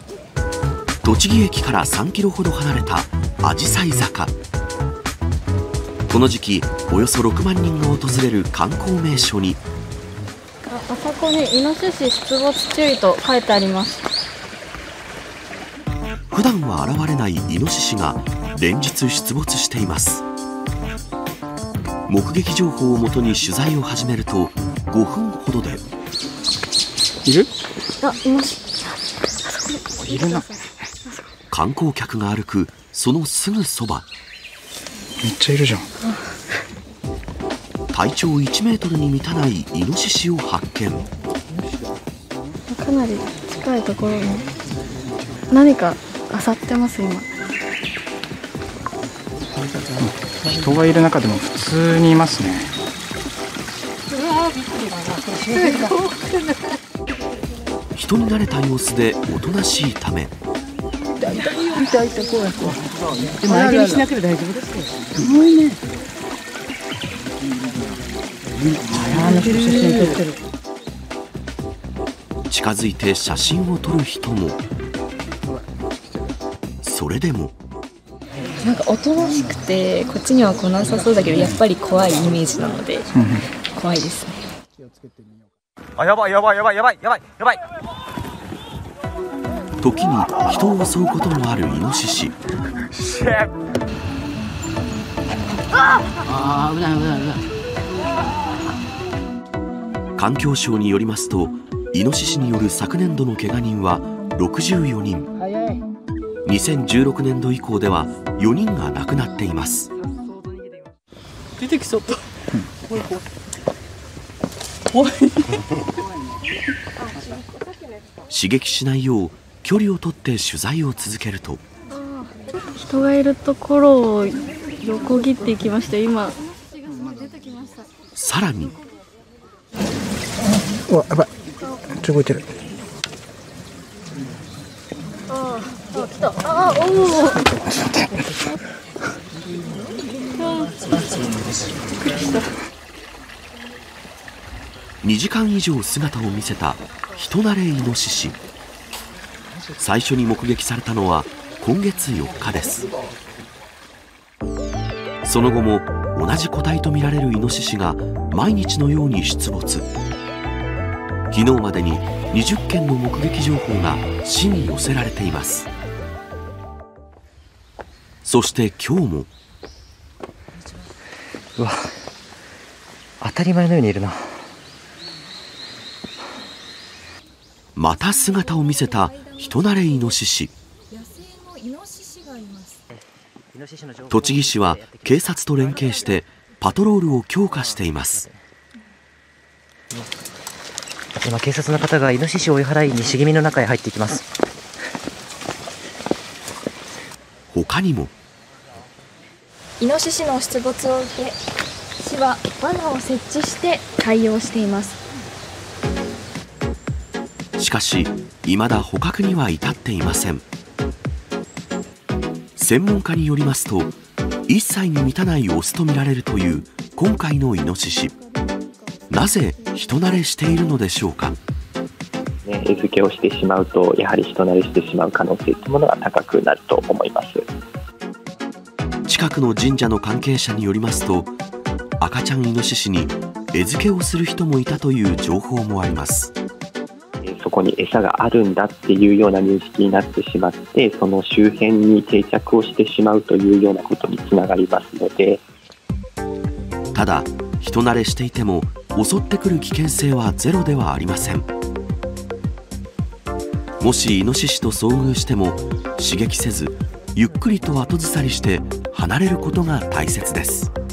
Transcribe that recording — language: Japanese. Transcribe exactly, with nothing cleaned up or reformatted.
栃木駅からさんキロほど離れたあじさい坂。この時期およそろくまんにんが訪れる観光名所に、 あ, あそこにイノシシ出没注意と書いてあります。 普段は現れないイノシシが連日出没しています。目撃情報をもとに取材を始めるとごふんほどで、 いる？あ、イノシシいるな。 観光客が歩くそのすぐそば、 めっちゃいるじゃん。 体長いちメートルに満たないイノシシを発見。 かなり近いところに何か漁ってます今。 人がいる中でも普通にいますね。 人に慣れた様子でおとなしいため、 でも相手にしなければ大丈夫ですよ。すごいね。あの人写真撮ってる。 近づいて写真を撮る人も。それでもなんかおとなしくてこっちには来なさそうだけど、やっぱり怖いイメージなので怖いですね。 あ、やばいやばいやばいやばいやばいやばい。 時に人を襲うこともあるイノシシ。 ああ、危ない危ない危ない。 環境省によりますと、イノシシによる昨年度の怪我人はろくじゅうよにん。にせんじゅうろくねんど以降ではよにんが亡くなっています。 出てきそう。怖い。 刺激しないよう距離を取って取材を続けると、 人がいるところを横切っていきました今。 さらに、 うわ、やばい。めっちゃ動いてる。 ああ、来た。ああ、おお。 にじかん以上姿を見せた人慣れイノシシ。最初に目撃されたのは今月よっかです。その後も同じ個体とみられるイノシシが毎日のように出没。昨日までににじゅっけんの目撃情報が市に寄せられています。そして今日も。 うわ、当たり前のようにいるな。 また姿を見せた人慣れイノシシ。栃木市は警察と連携してパトロールを強化しています。 今警察の方がイノシシを追い払いに茂みの中へ入っていきます。 他にもイノシシの出没を受け、市は罠を設置して対応しています。 しかし未だ捕獲には至っていません。専門家によりますと、いっさいに満たないオスとみられるという今回のイノシシ。なぜ人慣れしているのでしょうか。 ね、餌付けをしてしまうと、やはり人慣れしてしまう可能性というものが高くなると思います。 近くの神社の関係者によりますと、赤ちゃんイノシシに餌付けをする人もいたという情報もあります。 そこに餌があるんだっていうような認識になってしまって、その周辺に定着をしてしまうというようなことにつながりますので。 ただ人慣れしていても襲ってくる危険性はゼロではありません。もしイノシシと遭遇しても刺激せず、ゆっくりと後ずさりして離れることが大切です。